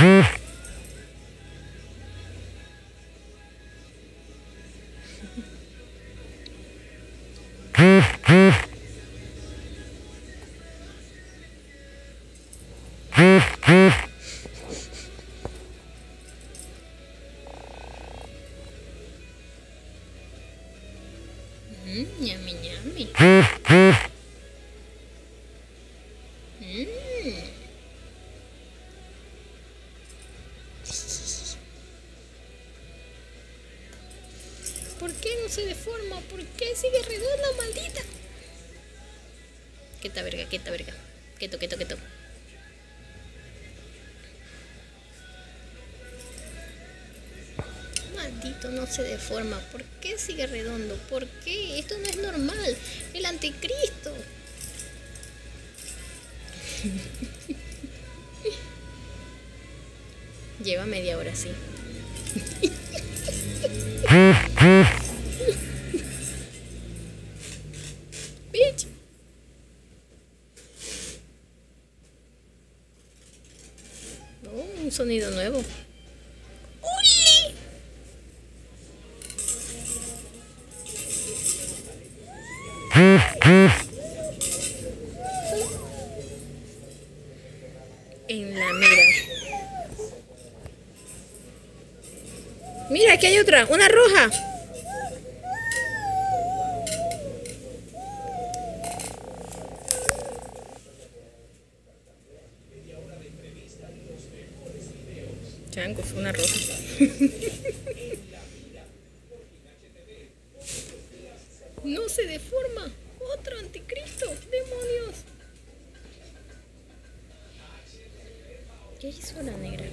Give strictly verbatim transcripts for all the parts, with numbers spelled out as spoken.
Mm, ñami, ñami. Mm. ¿Por qué no se deforma? ¿Por qué sigue redonda, maldita? Quieta verga, quieta verga. Quieto, quieto, quieto. Maldito, no se deforma. ¿Por qué sigue redondo? ¿Por qué? Esto no es normal. El anticristo. Lleva media hora así. Bitch. Oh, un sonido nuevo. ¡Uli! En la mira. Mira, aquí hay otra, una roja. Changos, una roja. No se deforma. Otro anticristo. Demonios. ¿Qué hizo la negra?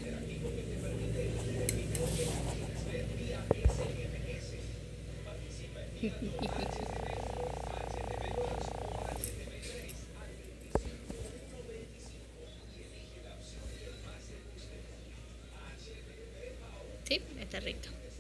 Sí, está rico.